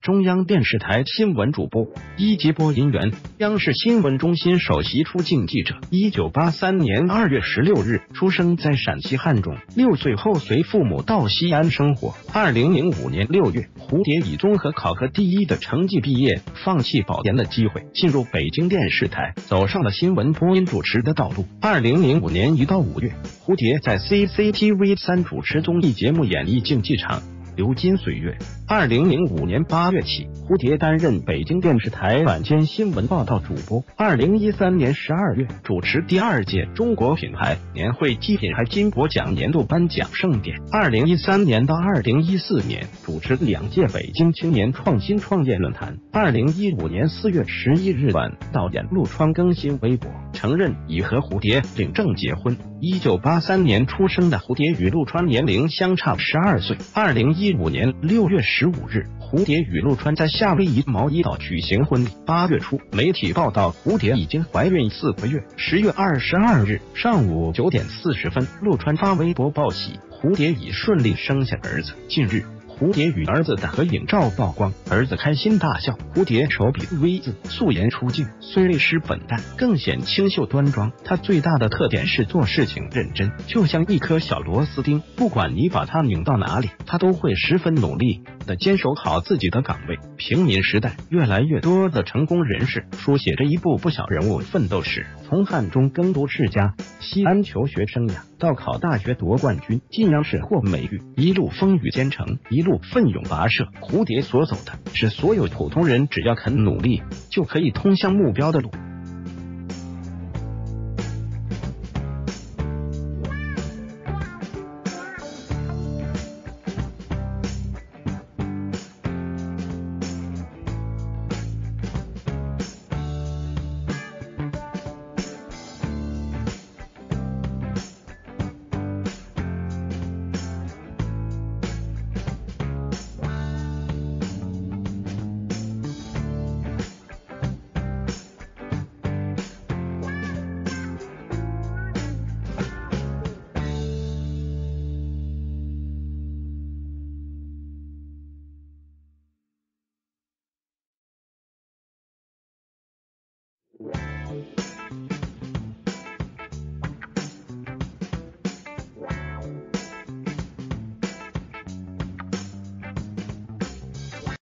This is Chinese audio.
中央电视台新闻主播，1级播音员，央视新闻中心首席出境记者。1983年2月16日出生在陕西汉中，6岁后随父母到西安生活。2005年6月，蝴蝶以综合考核第1的成绩毕业，放弃保研的机会，进入北京电视台，走上了新闻播音主持的道路。2005年1到5月，蝴蝶在 CCTV3 主持综艺节目《演艺竞技场》。流金岁月。2005年8月起，蝴蝶担任北京电视台晚间新闻报道主播。2013年12月，主持第2届中国品牌年会暨品牌金箔奖年度颁奖盛典。2013年到2014年，主持2届北京青年创新创业论坛。2015年4月11日晚，导演陆川更新微博，承认已和蝴蝶领证结婚。1983年出生的蝴蝶与陆川年龄相差12岁。2015年6月15日，蝴蝶与陆川在夏威夷毛伊岛举行婚礼。8月初，媒体报道蝴蝶已经怀孕4个月。10月22日上午9点40分，陆川发微博报喜，蝴蝶已顺利生下儿子。近日，蝴蝶与儿子的合影照曝光，儿子开心大笑，蝴蝶手笔 V 字，素颜出镜，虽泪湿粉黛，更显清秀端庄。她最大的特点是做事情认真，就像一颗小螺丝钉，不管你把它拧到哪里，她都会十分努力的坚守好自己的岗位。平民时代，越来越多的成功人士书写着一部不小人物奋斗史，从汉中耕读世家，西安求学生涯，到考大学夺冠军，晋阳市获美誉，一路风雨兼程，一路奋勇跋涉。蝴蝶所走的是所有普通人只要肯努力就可以通向目标的路。